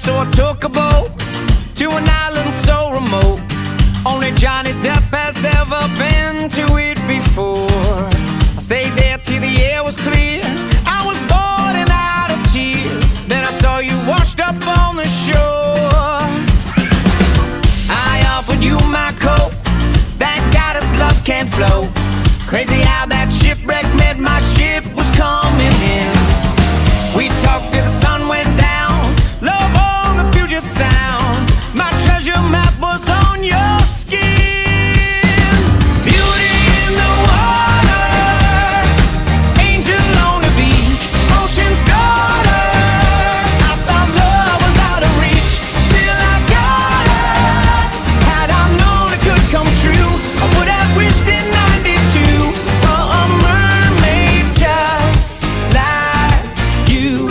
So I took a boat to an island so remote. Only Johnny Depp has ever been to it before. I stayed there till the air was clear. I was bored and out of tears. Then I saw you washed up on the shore. I offered you my coat, that goddess love can't flow. Crazy how that shipwreck meant my ship was coming in. We talked till the sun went down, love on the Puget Sound. My treasure map was on your skin. Beauty in the water, angel on the beach, ocean's daughter. I thought love was out of reach till I got her. Had I known it could come true, I would have wished in '92 for a mermaid just like you.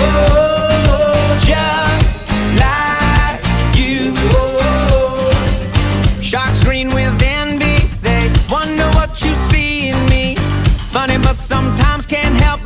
Just like you. Sharks green with envy, they wonder what you see in me. Funny, but sometimes can't help